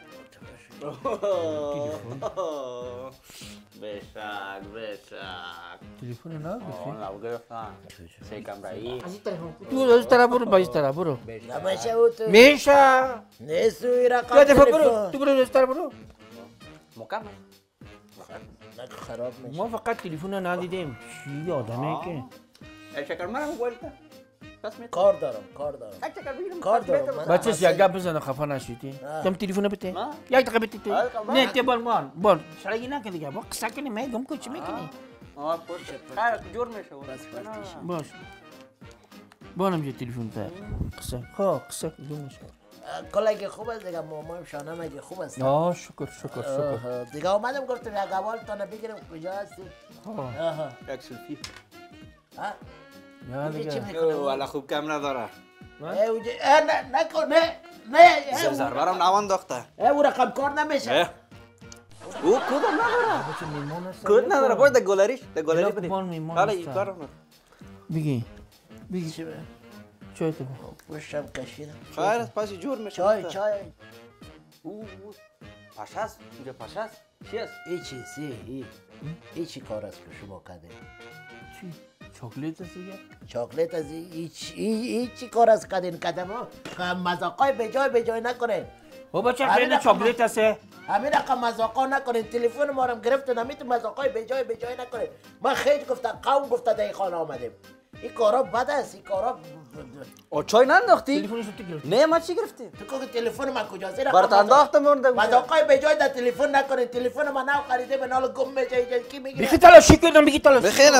S3: بشک بشک
S2: تلفن نه
S3: آن لو گرفتن سه کمرایی
S2: تو از طرف برو با از طرف برو
S1: نمیشه او تو
S2: میشه
S1: نیستوی رقم
S2: تو دفعه برو
S1: تلفن
S2: تو برو از طرف برو
S3: مکمل
S1: نک خراب میشه
S2: ما فقط تلفن ندیدیم چی آدمه که
S3: شکر منم موبایل تا پس می
S1: کار دارم کار دارم
S3: یک چکر بگیرم
S1: کار دارم
S2: بچه یک گپ بزنه خفه نشیدی تم تلفن بده یک دقیقه بده تو نه تی بال مان بال شرایطی نکن دیگه با قصه کنی میگم کو چی میکنی
S3: آه پوش خیر جور میشه
S2: باش بانم یه تلفن تا قصه خب قصه جور میشه
S1: کلاگی خوب است دیگه مامایم شانه مگه خوب است
S2: آه شکر شکر شکر
S1: دیگه اومدم گفتم یک اول تانه بگیرم کجا هستی آها
S3: یک سلفی
S1: ها
S2: یا
S1: چی
S2: دیگه
S1: میکنه
S3: والا خوب کم نداره
S1: اه اوجه اه نه نکن نه نه
S3: زر زر برام نوان داخته
S1: اه او رقم کار نمیشه
S3: او کدام نداره کد نداره باید در گالریش در گالری بدی حالا این کارم
S2: بگی بگی
S1: چی به
S2: چای تو بخور
S1: پشتم کشیدم
S3: خیر است پس جور میشه
S1: چای چای
S3: او پاش است اینجا پاش است چی است
S1: ای چی سی ای ای چی کار است که شما کردین
S2: چی چاکلیت است دیگه
S1: چاکلیت از ای ای چی کار است کردین کدم ها مذاقای به جای به جای نکنین
S2: او بچه خیلی چاکلیت است
S1: همین رقم مذاقا نکنین تلفن ما رو گرفتن همین تو مذاقای به جای به جای نکنین ما خیلی گفتم قوم گفته در این خانه آمدیم این کارا بد است این کارا
S3: او چای ننداختی
S2: تلفنش رو گرفتی
S3: نه ما چی گرفتی
S1: تو که تلفن من کجاست این
S3: برات انداختم اون
S1: مذاقای به جای در تلفن نکنین تلفن ما نو خریده به نال گم میشه کی میگیره
S2: بگی تلاشی کردم بگی تلاشی
S3: بخیر ما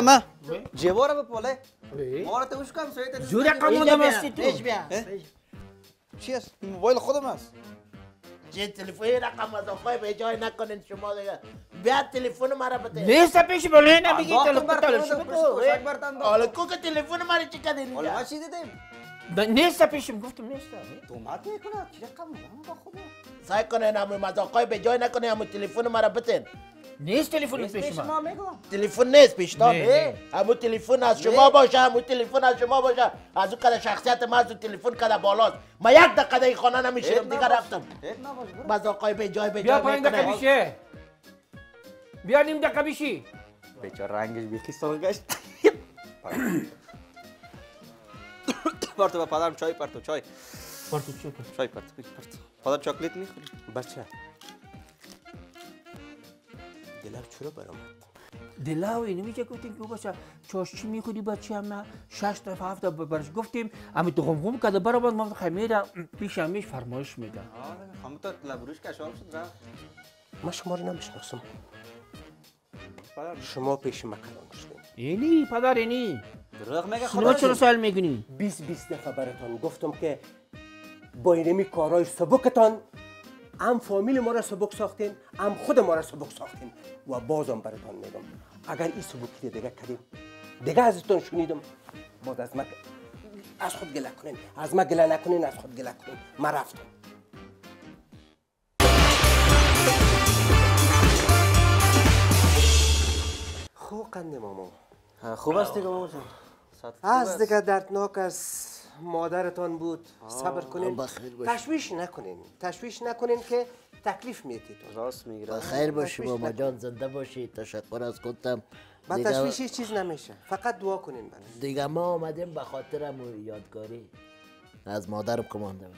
S3: جیبا رو بپاله ما رو توش کم سویت
S5: زور رقم بودم هستی تو
S1: پیش بیا
S3: چی است؟ این موبایل خودم است
S1: چه تلفنی رقم از آقای به جای نکنین شما دیگه بیا تلفن مرا بده
S5: نیست پیش بله نمیگی
S3: انداختم
S5: تلفن
S3: بر
S5: تلفن
S3: تو
S5: بگو
S3: کشک برتن داختم
S1: حالا کو که تلفن مرا چی کردین
S3: حالا ما
S1: اینجا
S3: چی دیدیم؟
S5: نیست پیشم گفتم نیست
S3: تومت میکنه چی رقم با خدا
S1: سعی کنین همون از آقای به جای نکنین همون تلفن مرا بدین
S5: نیست تلفن
S3: پیش
S5: پیش
S3: ما
S5: من
S3: میگم
S1: تلفن نیست پیشتان
S5: نه، نه.
S1: همون تلفن از شما باشه همون تلفن از شما باشه از اون کده شخصیت من از اون تلفن کده بالاست ما یک دقیقه این خانه نمیشیرم دیگه رفتم
S3: هیچ نباش برو
S1: باز آقای به جای به
S5: بیا
S1: جای
S5: پایین دقیقه
S1: میکنه
S5: بیشه بیا نیم دقیقه بیشی
S3: بیچاره رنگش بیخی سال گشت پرتو به پدرم چای پرتو چای
S5: پارتو چی کن
S3: چای پرتو پرتو پدر چاکلیت میخوری
S6: بچه دلار چرا برام
S5: دلاوی نمیشه گفتیم که باشه چاشچی میخوری بچه هم شش تا هفت تا برش گفتیم اما تو غم غم کده برام ما خمیر پیش همیش فرمایش میده
S3: خانم تو لبروش کشال شد رفت
S6: ما شما رو نمیشناسم شما پیش من کلان شدین
S5: اینی پدر اینی
S3: دروغ میگه
S5: شما
S3: خدا
S5: چرا سوال میکنی
S6: بیست بیست دفعه براتان گفتم که با اینمی کارهای سبکتان هم فامیل ما را سبک ساختین هم خود ما را سبک ساختین و بازم براتان میگم اگر این سبکی دیگه کردیم دیگه ازتون شنیدم باز از ما از خود گله کنین از ما گله نکنین از خود گله کنین ما رفتم خوب قنده ماما
S3: خوب است دیگه ماما جان
S6: از دیگه دردناک از مادرتان بود صبر کنین
S1: بخیر باشی.
S6: تشویش نکنین تشویش نکنین که تکلیف میتید
S3: راست میگیره
S1: خیر باشی ماما جان زنده باشی تشکر از خودم
S6: با
S1: دیگه,
S6: تشویش هیچ چیز نمیشه فقط دعا کنین برای
S1: دیگه ما آمدیم به خاطر همون یادگاری از مادرم کماندم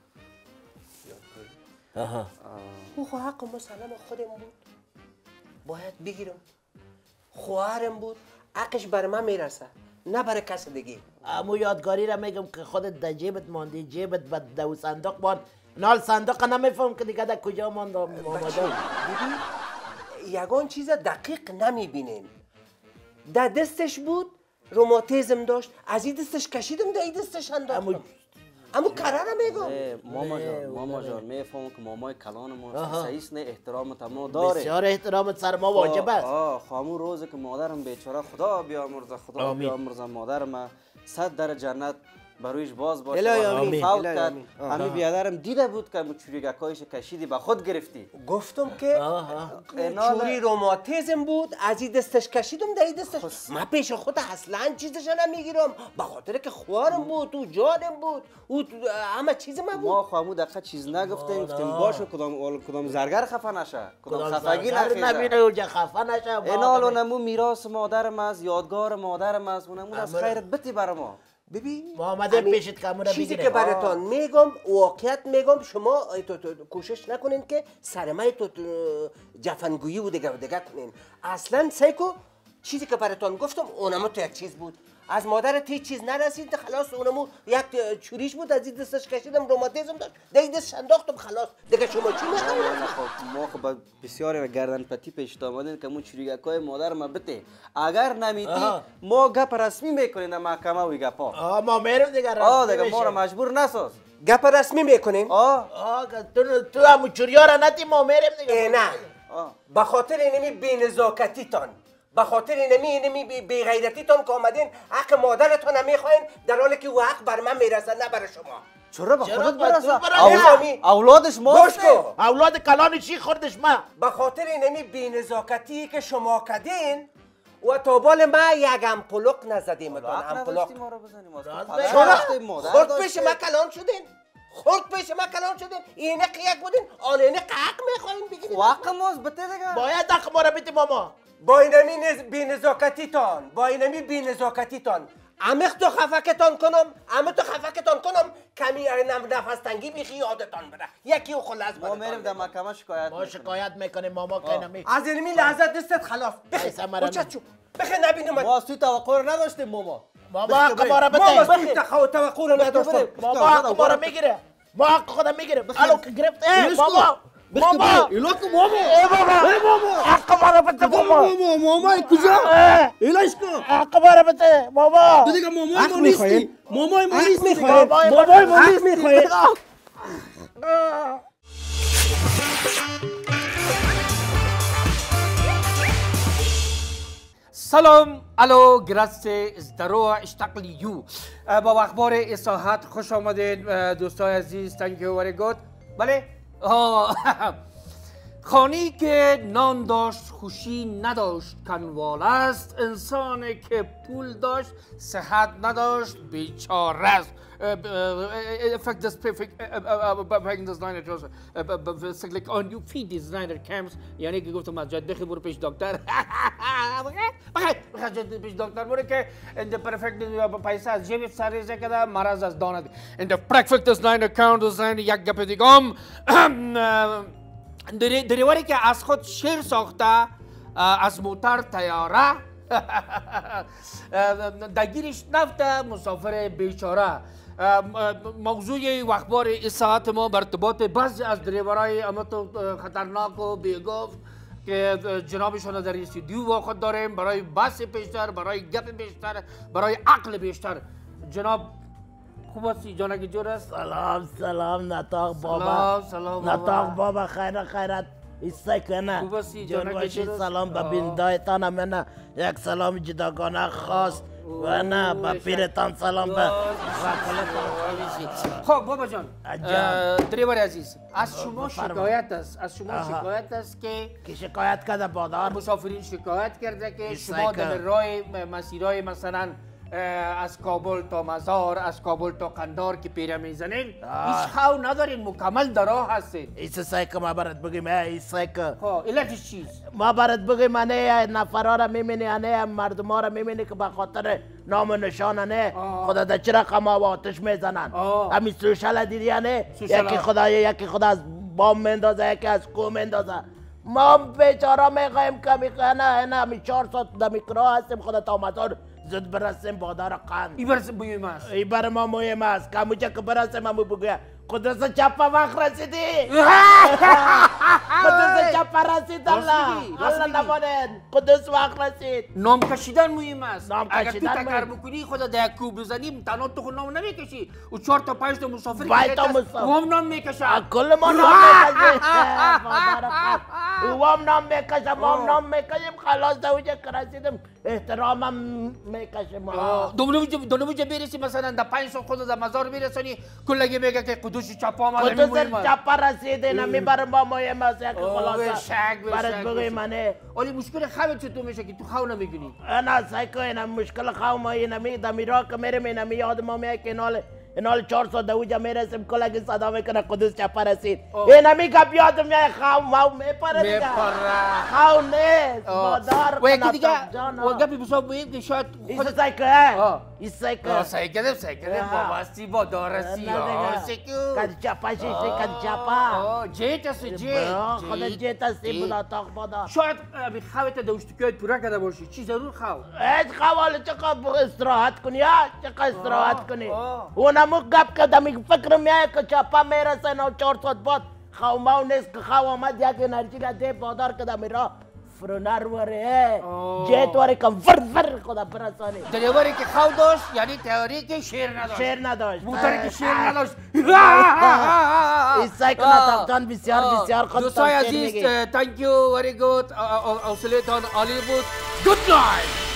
S1: آها
S6: او خو حق مسلم خودم بود باید بگیرم خواهرم بود حقش بر من میرسه نه برای کس دیگه
S1: امو یادگاری را میگم که خودت در جیبت ماندی جیبت به دو صندوق ماند نال صندوق نمیفهم که دیگه در کجا ماند ماما جان
S6: ببین یگان چیز دقیق نمیبینین در دستش بود روماتیزم داشت از این دستش کشیدم در این دستش انداختم امو کراره میگم
S3: ماما جان ماما جان میفهمم که مامای کلان ما صحیح نه احترام تمام داره
S1: بسیار احترامت سر ما واجب است
S3: آه خامو روزی که مادرم بیچاره خدا بیامرزه خدا بیامرزه مادرم صد در جنت برویش باز باشه
S6: الهی
S3: و
S6: آمین.
S3: فوت
S6: الهی
S3: کرد
S6: آمین.
S3: همین بیادرم دیده بود که چوریگکایش کشیدی به خود گرفتی
S6: گفتم که چوری روماتیزم بود از این دستش کشیدم در این دستش من پیش خود اصلا چیزش نمیگیرم به خاطر که خوارم بود او جانم بود او همه چیز من بود
S3: ما خامو دقیقه چیز نگفتیم گفتیم باشه کدام کدام زرگر خفه نشه کدام خفگی
S1: نخیزه
S3: نخیزه
S1: نبینه اونجا خفه نشه
S3: اینالو نمو میراث مادرم است یادگار مادرم است اونمو از خیرت بتی برای ما
S6: ببین
S1: ما آمده
S6: همین
S1: پیشت که امورا
S6: چیزی
S1: بگیره.
S6: که براتان میگم واقعیت میگم شما تو تو کوشش نکنین که سرمای تو تو جفنگویی و دیگه و دیگه کنین اصلا سیکو چیزی که براتان گفتم اونمو تو یک چیز بود از مادرت هیچ چیز نرسید خلاص اونمو یک چوریش بود از این دستش کشیدم روماتیزم داشت در این دستش انداختم خلاص دیگه شما چی میخواین
S3: ما خب بسیاری گردن پتی پیش آمدین که مو چوریگکای مادر ما بته اگر نمیتی ما گپ رسمی میکنیم در محکمه و گپا
S1: آه ما میرم دیگه رسمی
S3: آه دیگه ما
S1: بشه.
S3: را مجبور نساز
S6: گپ رسمی میکنین
S3: آه
S1: آه که تو تو همون چوریا را نتی ما میرم دیگه
S6: ای نه
S3: آه
S6: به خاطر اینمی بی‌نزاکتیتان به خاطر اینمی اینمی بی غیرتیتان که آمدین حق مادرتان نمیخواین در حالی که او حق بر من میرسه نه برای شما
S3: چرا به
S1: چرا
S3: خودت
S1: به تو
S3: برسه
S1: برسه؟
S3: اول- اولادش ما
S6: گوش کن
S1: اولاد کلان چی خوردش ما
S6: به خاطر اینمی بی‌نزاکتی که شما کردین و تا بال ما یک امپلوق نزدیمتان امپلوق
S3: ما رو بزنیم
S6: چرا خود پیش ما کلان شدین خود پیش ما کلان شدین اینه قیق بودین آن اینه قیق میخواین بگیرین
S3: واقع موز بته دیگه
S1: باید حق ما را بیتی ماما
S6: با اینمی نز... بی‌نزاکتیتان با اینمی بی‌نزاکتیتان عمیق تو خفکتان کنم عمیق تو خفکتان کنم کمی نفس تنگی بیخی یادتان بره یکی او خلاص
S3: ما میریم در محکمه شکایت
S1: ما شکایت میکنیم ماما که نمی
S6: از اینمی لحظت دستت خلاص بخی
S1: ایسا مرا
S6: بچه چو بخی نبینم
S3: ما از توی توقع رو نداشتیم ماما
S1: ماما حق ما را
S6: ما
S1: بده
S6: بس توقع توقع رو نداشتم
S1: ماما حق ما را میگیره ما حق خودم میگیره الو که گرفت اه ماما بابا
S3: ایلا کو بابا
S1: ای بابا
S3: ای بابا
S1: حق ما رو بده بابا
S3: بابا مامای کجا ایلاش کو
S1: حق ما رو بده بابا
S3: تو دیگه مامای
S4: حق
S3: ما نیستی
S4: می‌خواین؟
S3: مامای ما
S4: حق
S3: نیستی
S4: می‌خواین؟
S1: بابای
S4: بابای ما
S1: حق
S4: نیست می‌خواین؟
S2: سلام الو گراسه ازدرو اشتقلیو با اخبار اصاحت خوش آمدید دوستای عزیز thank you very good بله خانی که نان داشت خوشی نداشت کنوال است انسانی که پول داشت صحت نداشت بیچاره است effect this perfect back designer just like on you feed designer camps یعنی که گفتم از جد برو پیش دکتر بخیر بخیر جد پیش دکتر برو که in the perfect پیسه از جیب سریزه کده مرض از داند in the perfect designer count design یک گپ دیگم دریوری که از خود شیر ساخته از موتر تیاره دگیرش نفته مسافر بیچاره موضوع اخبار اصاحت ما بر ارتباط بعضی از دریورای اما تو خطرناک و بیگفت که جنابشون در استودیو واقع داریم برای بحث بیشتر برای گپ بیشتر برای عقل بیشتر جناب خوب هستی جانک جور است
S1: سلام سلام نتاق بابا
S2: سلام سلام بابا
S1: نتاق بابا خیر خیرت ایسته کنه
S2: خوب هستی
S1: جان
S2: جانک
S1: باشید
S2: جور است؟
S1: سلام به
S2: آه.
S1: بیندایتان منه یک سلام جداگانه خاص و نه به پیرتان سلام به
S2: خب بابا جان
S1: عجب.
S2: دریور عزیز از شما
S1: بفرما.
S2: شکایت است از شما
S1: آها.
S2: شکایت است که
S1: که شکایت کرده بادار
S2: مسافرین شکایت کرده که
S1: ایسای
S2: شما
S1: که-
S2: در راه مسیرهای مثلا اه، از کابل تا مزار از کابل تا قندار که پیره میزنین هیچ خو ندارین مکمل در راه هستین
S1: ایسه سای که ما برات بگیم ایسه که
S2: خب علتش چیست
S1: ما برات بگیم انه نفرها را میبینی انه مردم ها را میبینی که به خاطر نام و نشان انه
S2: آه.
S1: خدا در چرا قما و آتش میزنن
S2: آه.
S1: همین سوشل دیدی انه
S2: سوشل.
S1: یکی خدا یکی خدا از بام میندازه یکی از کو میندازه ما بیچاره میخوایم که میخوایم نه نه همی چهار ساعت در میکرا هستیم خدا تا مزار زود برسیم بادار قند
S2: این برس مهم است
S1: ای بر ما مهم است که همونجا که برسیم همون بگویم قدرت چپا وقت رسیدی قدرت چپا رسید الله
S2: راست میگی، راست
S1: الله
S2: میگی.
S1: نماند قدرت وقت رسید
S2: نام کشیدن مهم است
S1: نام
S2: اگر تو
S1: کشیدن
S2: تکر
S1: مهم.
S2: بکنی خدا در کوب بزنیم تنها تو خود نام نمیکشی و چهار تا پنج تا مسافر
S1: باید
S2: که
S1: تا
S2: هست،
S1: مسافر.
S2: او هم نام میکشن
S1: کل ما نام میکشیم او هم نام میکشم ما هم نام میکشیم خلاص در اونجا که رسیدیم احترامم میکشیم
S2: دونوجه برسی مثلا در پنج سال خود در مزار برسانی کلگی میگه که قدوش چپا آمده
S1: قدرت
S2: مهم است
S1: چپا رسیده نمی بر ما مهم است یک
S2: آه،
S1: خلاصه
S2: بشک، بشک،
S1: برات بگویم
S2: بشک.
S1: منه
S2: ولی مشکل خواه چطور میشه که تو خو نمیگنی
S1: انا سایکو اینا مشکل خواهم اینا می دمیرا که میرم اینا می یاد ما میاد که اینال اینال چهار سال دوجا میرسیم کلگی صدا میکنه قدوس چپا رسید اینا می گپ یاد میاد خواهم ما میپره دیگه
S2: میپره.
S1: خواهم نیست مادر
S2: و یکی
S1: کنه
S2: دیگه
S1: جانا.
S2: و گپی بسا بگیم که شاید
S1: ایسا
S2: خود
S1: سایکو اه
S2: آه.
S1: ایسا سایکو
S2: آه، سعی کردم سعی کردم
S1: آه.
S2: وابستی با دارستی
S1: نه
S2: آه،
S1: دیگه
S2: سکو
S1: کد چپا شیشه کد چپا
S2: آه، جیت است جیت
S1: آه، خدا
S2: جیت،
S1: جیت هستی
S2: جیت.
S1: بودا تاق بودا
S2: شاید امی خواه تا دوشتکیات پورا کرده باشی چی ضرور خواهد
S1: هیچ خوال چقدر استراحت کنی ها چقدر استراحت کنی
S2: آه.
S1: اونمو گپ که دمی فکر میاد که چپا میرسه نو چهار ساعت بعد خوماو نیست که خو آمد یک انرژی را ده بادار که دمی را فرونر وره
S2: آه.
S1: جیت وره که ور ور خدا برسانی
S2: دلیوری که خو داشت یعنی تئوری که شیر نداشت
S1: شیر نداشت
S2: موتری که شیر نداشت
S1: ایسای که نتاقتان بسیار بسیار خود
S2: دوستای
S1: تفسیر
S2: عزیز
S1: میگی
S2: تانک یو وری گود حوصله تان عالی بود گود نایت